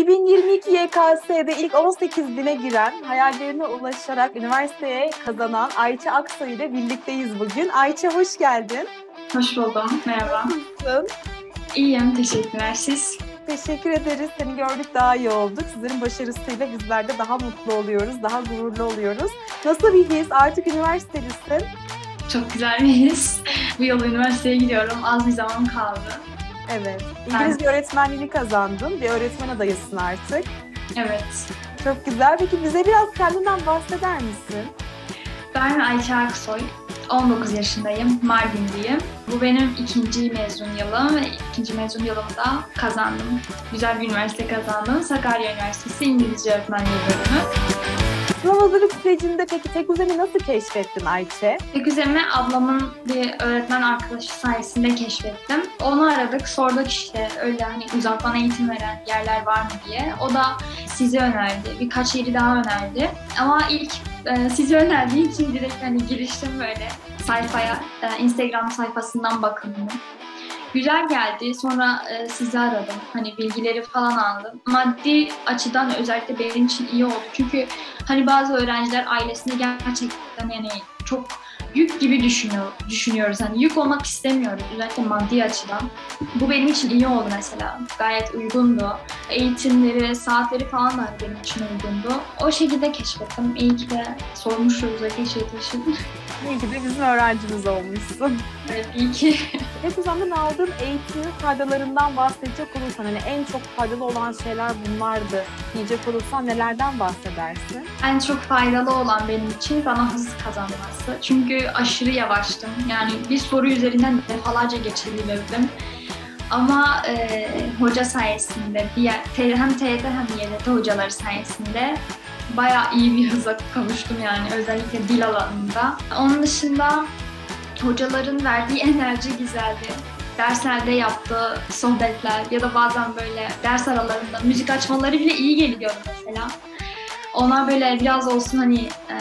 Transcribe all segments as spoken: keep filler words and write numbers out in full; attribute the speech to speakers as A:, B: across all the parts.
A: iki bin yirmi iki Y K S'de ilk on sekiz bine giren, hayallerine ulaşarak üniversiteye kazanan Ayça Aksoy ile birlikteyiz bugün. Ayça hoş geldin.
B: Hoş buldum. Merhaba.
A: Nasılsın?
B: İyiyim. Teşekkürler. Siz?
A: Teşekkür ederiz. Seni gördük, daha iyi olduk. Sizlerin başarısıyla bizler de daha mutlu oluyoruz, daha gururlu oluyoruz. Nasıl bir his? Artık üniversitelisin.
B: Çok güzel bir his. Bu yıl üniversiteye gidiyorum. Az bir zaman kaldı.
A: Evet. İngilizce ben... öğretmenliğini kazandın. Bir öğretmen adayısın artık.
B: Evet.
A: Çok güzel. Peki bize biraz kendinden bahseder misin?
B: Ben Ayça Aksoy. on dokuz yaşındayım. Mardinliyim. Bu benim ikinci mezun yılım ve ikinci mezun yılımda kazandım. Güzel bir üniversite kazandım. Sakarya Üniversitesi İngilizce Öğretmenliği bölümü.
A: Sınav hazırlık sürecinde peki Tekuzem'i nasıl keşfettin Ayça?
B: Tekuzem'i ablamın bir öğretmen arkadaşı sayesinde keşfettim. Onu aradık, sorduk işte öyle hani uzaktan eğitim veren yerler var mı diye. O da sizi önerdi, birkaç yeri daha önerdi. Ama ilk e, sizi önerdiği için direkt hani giriştim böyle sayfaya, e, Instagram sayfasından bakındım. Güzel geldi. Sonra e, sizi aradım. Hani bilgileri falan aldım. Maddi açıdan özellikle benim için iyi oldu. Çünkü hani bazı öğrenciler ailesine gerçekten yani çok yük gibi düşünüyor, düşünüyoruz. Hani yük olmak istemiyoruz. Özellikle maddi açıdan. Bu benim için iyi oldu mesela. Gayet uygundu. Eğitimleri, saatleri falan da benim için uygundu. O şekilde keşfettim. İyi ki de sormuşuz da keşfetmişim.
A: İyi ki de bizim öğrencimiz olmuşsun.
B: Evet, iyi ki.
A: Tekuzem'den aldığın eğitimin faydalarından bahsedecek olursan, hani en çok faydalı olan şeyler bunlardı diyecek olursan nelerden bahsedersin?
B: En çok faydalı olan benim için bana hız kazanması. Çünkü aşırı yavaştım. Yani bir soru üzerinden defalarca geçebilirdim. Ama e, hoca sayesinde, diğer, hem T Y T hem Y D T hocaları sayesinde bayağı iyi bir hıza kavuştum yani özellikle dil alanında. Onun dışında hocaların verdiği enerji güzeldi. Derslerde yaptığı sohbetler ya da bazen böyle ders aralarında müzik açmaları bile iyi geliyordu mesela. Onlar böyle biraz olsun hani e,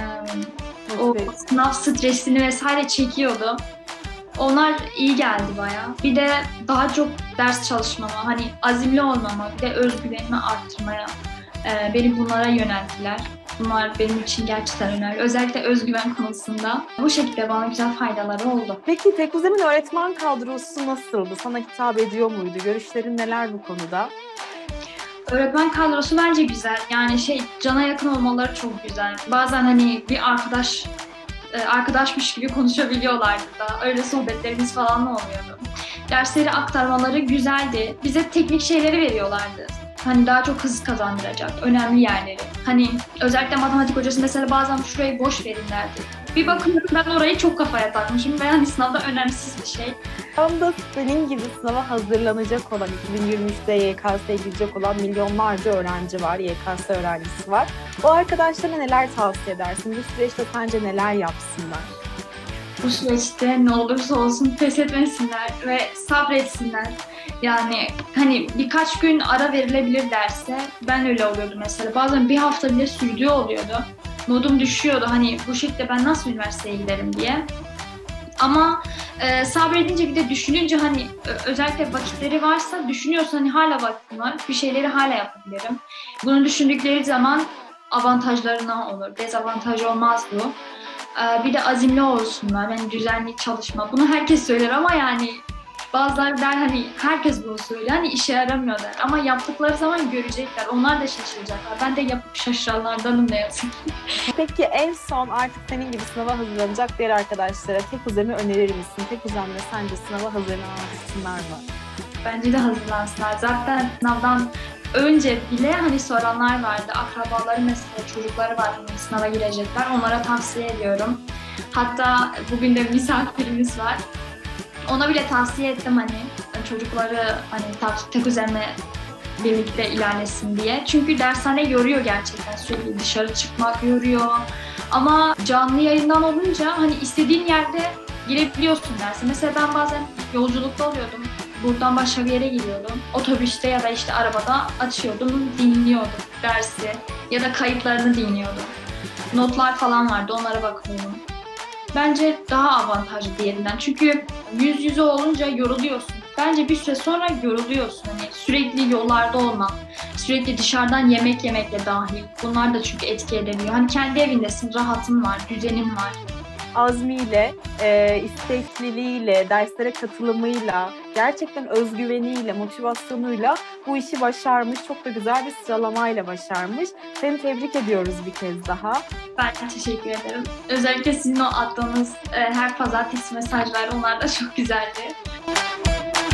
B: o sınav stresini vesaire çekiyordu. Onlar iyi geldi bayağı. Bir de daha çok ders çalışmama, hani azimli olmama, bir de özgüvenimi arttırmaya e, beni bunlara yönelttiler. Bunlar benim için gerçekten önemli. Özellikle özgüven konusunda. Bu şekilde bana güzel faydaları oldu.
A: Peki Tekuzem'in öğretmen kadrosu nasıldı? Sana hitap ediyor muydu? Görüşlerin neler bu konuda?
B: Öğretmen kadrosu bence güzel. Yani şey, cana yakın olmaları çok güzel. Bazen hani bir arkadaş arkadaşmış gibi konuşabiliyorlardı da. Öyle sohbetlerimiz falan da oluyordu. Dersleri aktarmaları güzeldi. Bize teknik şeyleri veriyorlardı. Hani daha çok hız kazandıracak, önemli yerleri. Hani özellikle matematik hocası mesela bazen şurayı boş verin derdi. Bir bakıyorum ben orayı çok kafaya takmışım ve hani sınavda önemsiz bir şey.
A: Tam da senin gibi sınava hazırlanacak olan, iki bin yirmi üçte Y K S'ye girecek olan milyonlarca öğrenci var, Y K S öğrencisi var. O arkadaşlarına neler tavsiye edersin? Bu süreçte sence neler yapsınlar?
B: Bu süreçte ne olursa olsun pes etmesinler ve sabretsinler. Yani hani birkaç gün ara verilebilir derse, ben öyle oluyordu mesela. Bazen bir hafta bile sürdüğü oluyordu. Modum düşüyordu hani bu şekilde ben nasıl üniversiteye giderim diye. Ama e, sabredince bir de düşününce hani özellikle vakitleri varsa düşünüyorsan hani hala vaktim var, bir şeyleri hala yapabilirim. Bunu düşündükleri zaman avantajlarına olur, dezavantaj olmaz bu. E, bir de azimli olsunlar, yani düzenli çalışma. Bunu herkes söyler ama yani bazıları der hani herkes bunu söylüyor, hani işe yaramıyor der. Ama yaptıkları zaman görecekler, onlar da şaşıracaklar. Ben de yapıp şaşıranlardanım ne yazık ki.
A: Peki en son artık senin gibi sınava hazırlanacak diğer arkadaşlara Tekuzem'i önerir misin? Tekuzem'le sence sınava hazırlansınlar mı?
B: Bence de hazırlansınlar. Zaten sınavdan önce bile hani soranlar vardı. Akrabaları mesela, çocukları var hani sınava girecekler. Onlara tavsiye ediyorum. Hatta bugün de misafirimiz var. Ona bile tavsiye ettim hani çocukları hani Tekuzem'le birlikte ilerlesin diye. Çünkü dershane yoruyor gerçekten, sürekli dışarı çıkmak yoruyor. Ama canlı yayından olunca hani istediğin yerde girebiliyorsun derse. Mesela ben bazen yolculukta oluyordum. Buradan başka bir yere gidiyordum. Otobüste ya da işte arabada açıyordum, dinliyordum dersi ya da kayıtlarını dinliyordum. Notlar falan vardı, onlara bakıyordum. Bence daha avantajlı diğerinden. Çünkü yüz yüze olunca yoruluyorsun. Bence bir süre sonra yoruluyorsun. Hani sürekli yollarda olmak, sürekli dışarıdan yemek yemekle dahil. Bunlar da çünkü etki edebiliyor. Hani kendi evindesin, rahatın var, düzenin var.
A: Azmiyle, e, istekliliğiyle, derslere katılımıyla, gerçekten özgüveniyle, motivasyonuyla bu işi başarmış. Çok da güzel bir sıralamayla başarmış. Seni tebrik ediyoruz bir kez daha.
B: Ben teşekkür ederim. Özellikle sizin o attığınız e, her pazartesi mesajlar, onlar da çok güzeldi.